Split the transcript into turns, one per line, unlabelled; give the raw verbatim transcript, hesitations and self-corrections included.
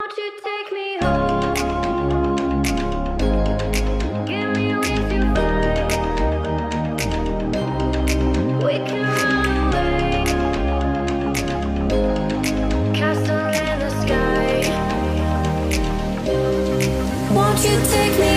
Won't you take me home? Give me wings to fly. We can run away. Castle in the sky. Won't you take me